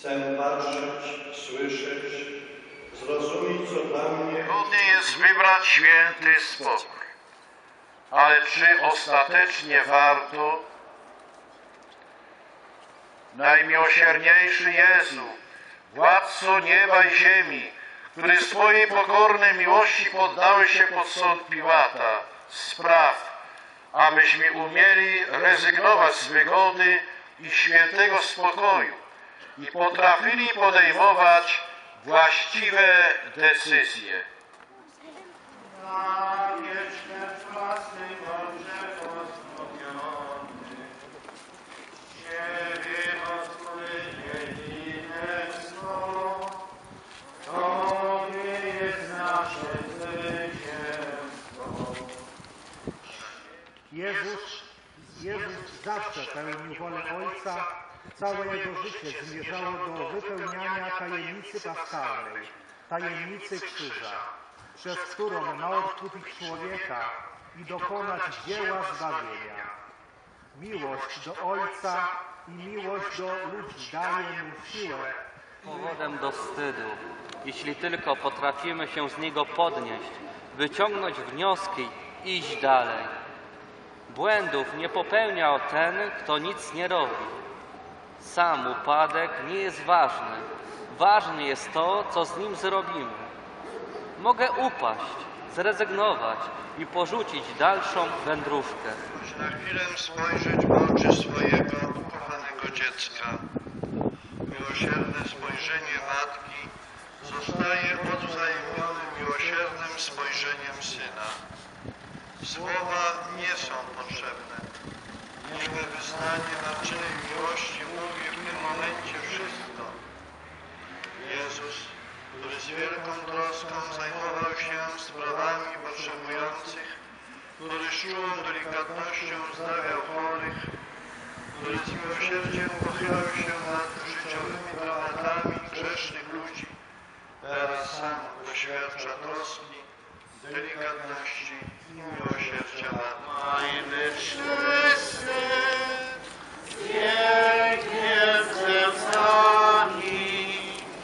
Chcę patrzeć, słyszeć, zrozumieć, co dla mnie. Trudniej jest wybrać święty spokój. Ale czy ostatecznie warto? Najmiłosierniejszy Jezu, Władco nieba i ziemi, który swojej pokornej miłości poddałeś się pod sąd Piłata, spraw, abyśmy umieli rezygnować z wygody i świętego spokoju i potrafili podejmować właściwe decyzje. Jezus zawsze pełnił wolę Ojca, całe Jego życie zmierzało do wypełniania tajemnicy paschalnej, tajemnicy krzyża, przez którą ma odkupić człowieka i dokonać dzieła zbawienia. Miłość do Ojca i miłość do ludzi daje mu siłę. Powodem do wstydu, jeśli tylko potrafimy się z niego podnieść, wyciągnąć wnioski i iść dalej. Błędów nie popełnia ten, kto nic nie robi. Sam upadek nie jest ważny. Ważne jest to, co z nim zrobimy. Mogę upaść, zrezygnować i porzucić dalszą wędrówkę. Choć na chwilę spojrzeć w oczy swojego ukochanego dziecka. Miłosierne spojrzenie matki zostaje odwzajemnione miłosiernym spojrzeniem syna. Słowa nie są potrzebne. Niechne wyznanie naczynej miłości mówi w tym momencie wszystko. Jezus, który z wielką troską zajmował się sprawami potrzebujących, który z czułą delikatnością zdrawiał chorych, który z miłosierdziem pochylał się nad życiowymi dramatami grzesznych ludzi, teraz sam doświadcza troski, delikatności i miłosierdzia matki. Najwyższy pięknie z nami,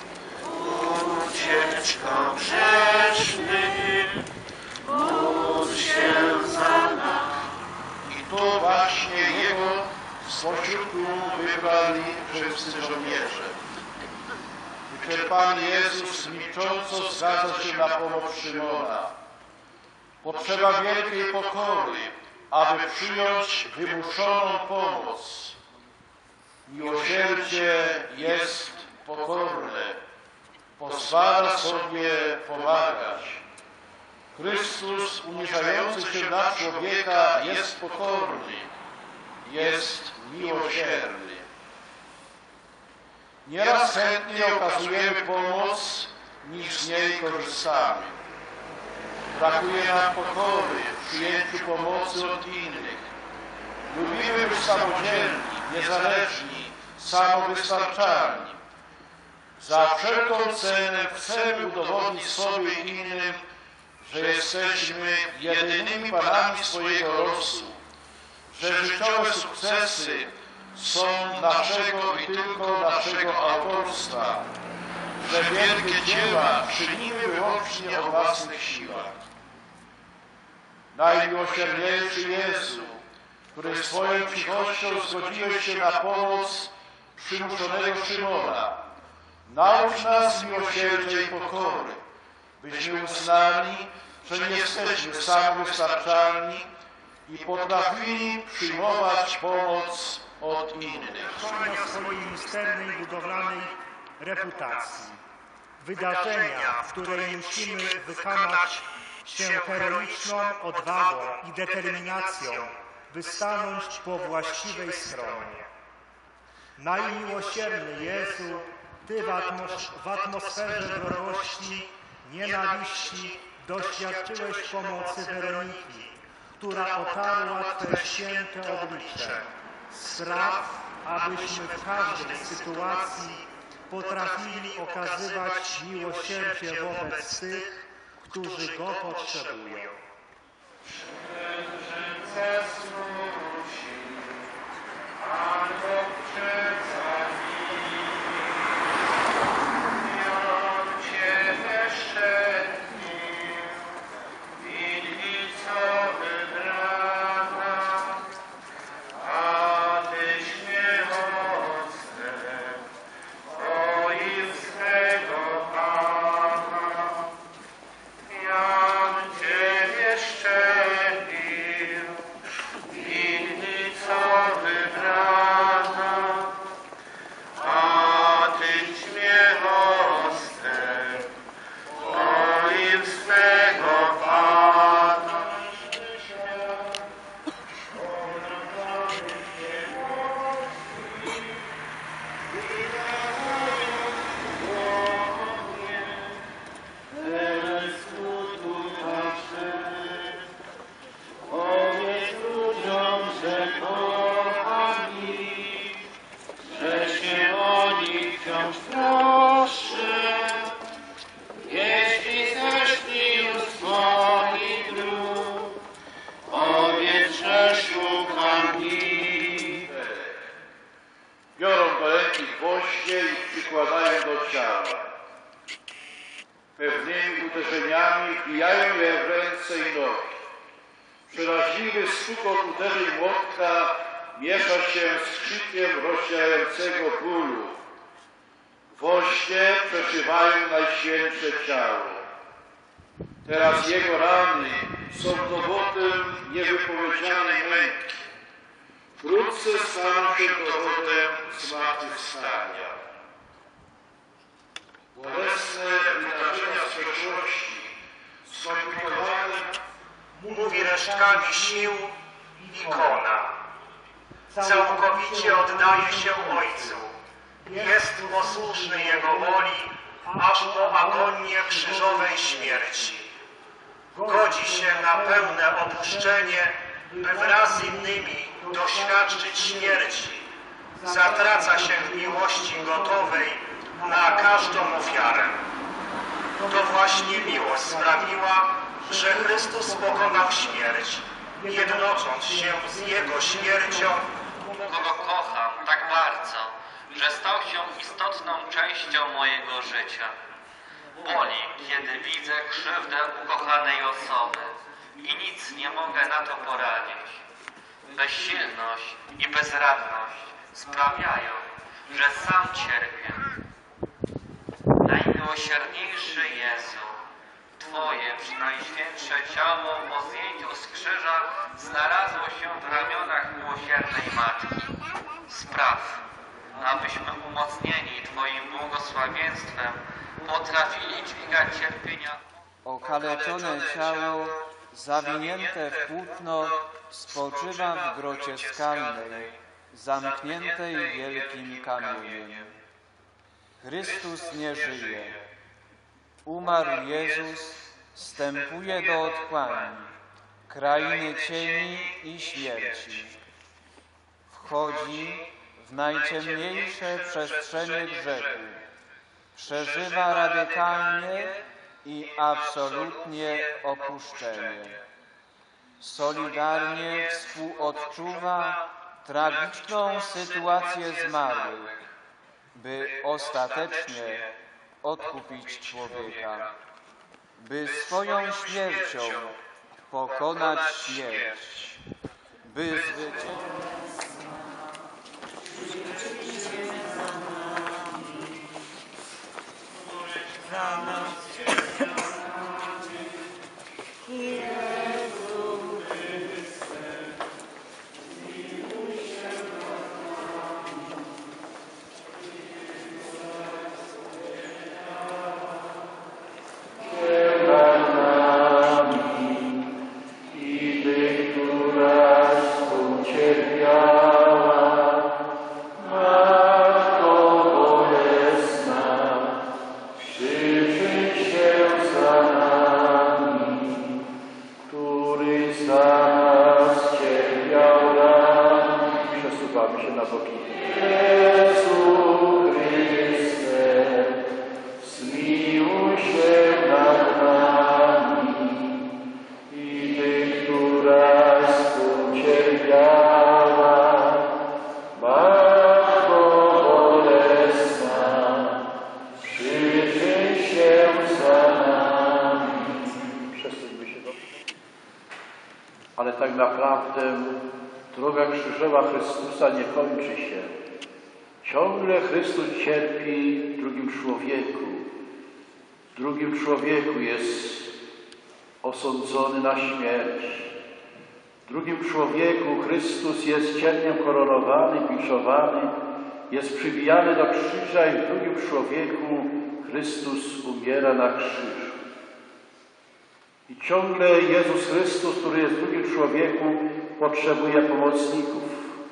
ucieczką grzesznym, módl się za nami. I tu właśnie Jego spośród tłumu wybrali wszyscy żołnierze. Wyczerpany Jezus milcząco zgadza się na pomoc Szymona. Potrzeba wielkiej pokory, aby przyjąć wymuszoną pomoc. Miłosierdzie jest pokorne, pozwala sobie pomagać. Chrystus uniżający się na człowieka jest pokorny, jest miłosierny. Nieraz chętnie okazujemy pomoc, niż z niej korzystamy. Brakuje nam pokory w przyjęciu pomocy od innych. Lubimy być samodzielni, niezależni, samowystarczalni. Za wszelką cenę chcemy udowodnić sobie i innym, że jesteśmy jedynymi panami swojego losu, że życiowe sukcesy są naszego i tylko naszego autorstwa, że wielkie dzieła czynimy wyłącznie o własnych siłach. Najmiłosierniejszy Jezu, który swoją cichością zgodziłeś się na pomoc przymuszonego Szymona, naucz nas miłosierdzia i pokory, byśmy uznali, że nie jesteśmy samowystarczalni i potrafili przyjmować pomoc od innych. Trwania swojej misternej, budowlanej reputacji. Wydarzenia, w której musimy wykazać się heroiczną odwagą i determinacją, by stanąć po właściwej stronie. Najmiłosierny Jezu, Ty w atmosferze wrogości, nienawiści doświadczyłeś pomocy Weroniki, która otarła Twe święte oblicze. Spraw, abyśmy w każdej sytuacji potrafili okazywać miłosierdzie wobec tych, którzy go potrzebują. wciąż droższy. Jeśli zeszli już z moich dróg, powiedz, że szukam ich. Biorą do ręki gwoździe i przykładają do ciała. Pewnymi uderzeniami wbijają je w ręce i nogi. Przeraźliwy stukot uderzeń młotka miesza się z krzykiem rozdzierającego bólu. Gwoździe przeszywają Najświętsze ciało. Teraz jego rany są dowodem niewypowiedzianej męki. Wkrótce staną się dowodem zmartwychwstania. Bolesne wydarzenia z przeszłości, skomplikowane, mówi resztkami sił ikona. Całkowicie oddaje się Ojcu. Jest posłuszny Jego woli, aż po agonię krzyżowej śmierci. Godzi się na pełne opuszczenie, by wraz z innymi doświadczyć śmierci. Zatraca się w miłości gotowej na każdą ofiarę. To właśnie miłość sprawiła, że Chrystus pokonał śmierć, jednocząc się z Jego śmiercią, Kogo kocham tak bardzo, że stał się istotną częścią mojego życia. Boli, kiedy widzę krzywdę ukochanej osoby i nic nie mogę na to poradzić. Bezsilność i bezradność sprawiają, że sam cierpię. Najmiłosierniejszy Jezu, Twoje przynajświętsze ciało po zdjęciu z krzyża znalazło się w ramionach miłosiernej Matki. Spraw, abyśmy umocnieni Twoim błogosławieństwem potrafili dźwigać cierpienia. Okaleczone ciało, zawinięte w płótno, spoczywa w grocie skalnej, zamkniętej wielkim kamieniem. Chrystus nie żyje. Umarł Jezus, wstępuje do otchłani, krainy cieni i śmierci. Wchodzi w najciemniejsze przestrzenie grzechu. Przeżywa radykalnie i absolutnie opuszczenie. Solidarnie współodczuwa tragiczną sytuację zmarłych, by ostatecznie odkupić człowieka, by swoją śmiercią pokonać śmierć, by zwyciężyć. Ale tak naprawdę droga krzyżowa Chrystusa nie kończy się. Ciągle Chrystus cierpi w drugim człowieku. W drugim człowieku jest osądzony na śmierć. W drugim człowieku Chrystus jest cierniem koronowany, biczowany, jest przybijany do krzyża i w drugim człowieku Chrystus umiera na krzyżu. I ciągle Jezus Chrystus, który jest w drugim człowieku, potrzebuje pomocników.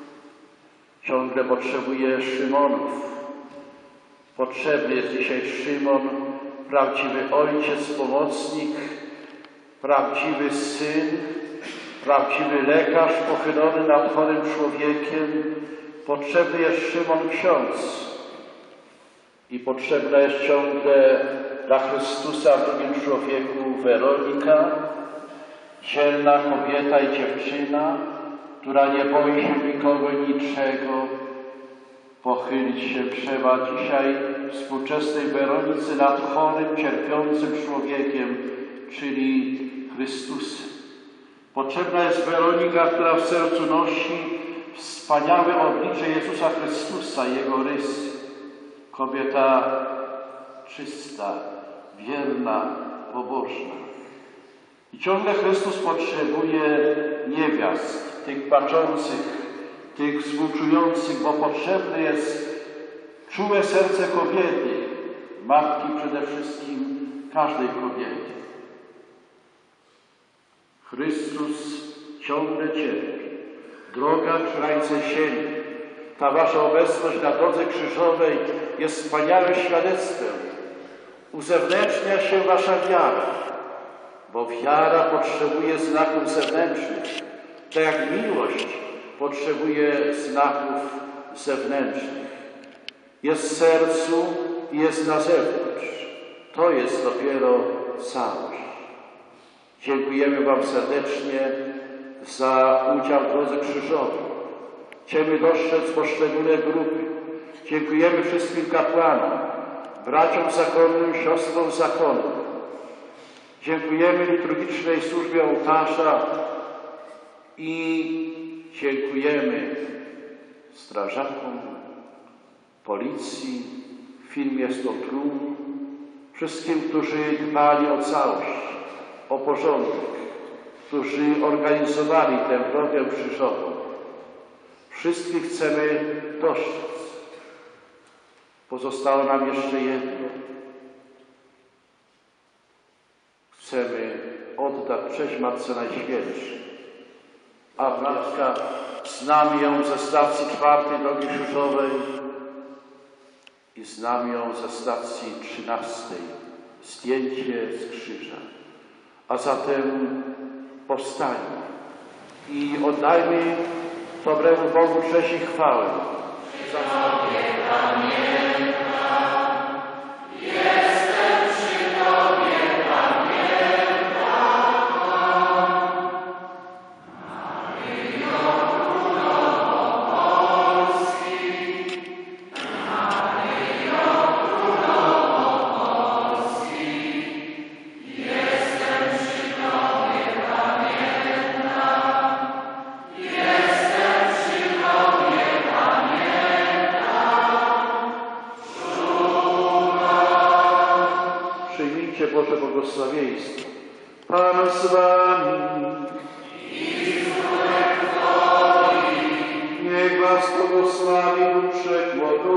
Ciągle potrzebuje Szymonów. Potrzebny jest dzisiaj Szymon, prawdziwy ojciec, pomocnik, prawdziwy syn, prawdziwy lekarz pochylony nad chorym człowiekiem. Potrzebny jest Szymon ksiądz. I potrzebna jest ciągle dla Chrystusa w drugim człowieku Weronika, dzielna kobieta i dziewczyna, która nie boi się nikogo, niczego. Pochylić się trzeba dzisiaj współczesnej Weronice nad chorym, cierpiącym człowiekiem, czyli Chrystusem. Potrzebna jest Weronika, która w sercu nosi wspaniałe oblicze Jezusa Chrystusa, Jego rysy. Kobieta czysta, wierna, pobożna. I ciągle Chrystus potrzebuje niewiast, tych płaczących, tych współczujących, bo potrzebne jest czułe serce kobiety, matki przede wszystkim każdej kobiety. Chrystus ciągle cierpi. Droga krańce ziemi, ta wasza obecność na drodze krzyżowej jest wspaniałym świadectwem. Uzewnętrznia się wasza wiara, bo wiara potrzebuje znaków zewnętrznych, tak jak miłość potrzebuje znaków zewnętrznych. Jest w sercu i jest na zewnątrz. To jest dopiero całość. Dziękujemy wam serdecznie za udział w drodze krzyżowej. Chcemy dostrzec poszczególne grupy. Dziękujemy wszystkim kapłanom, braciom zakonnym, siostrom zakonnym. Dziękujemy liturgicznej służbie ołtarza i dziękujemy strażakom, policji, firmie Stotrum, wszystkim, którzy dbali o całość, o porządek, którzy organizowali tę drogę krzyżową. Wszystkich chcemy dostrzec. Pozostało nam jeszcze jedno. Chcemy oddać cześć Matce Najświętszej. A Matka, znamy ją ze stacji 4 drogi krzyżowej i znamy ją ze stacji 13. Zdjęcie z krzyża. A zatem powstańmy i oddajmy dobremu Bogu cześć i chwałę. Boże błogosławieństwo. Pan z wami. Niech was błogosławi Bóg Wszechmogący,